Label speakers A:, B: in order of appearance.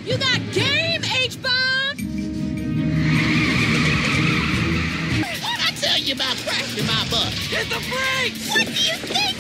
A: You got game, H-Bomb?
B: What'd I tell you about crashing my bus?
C: Hit the brakes!
B: What do you think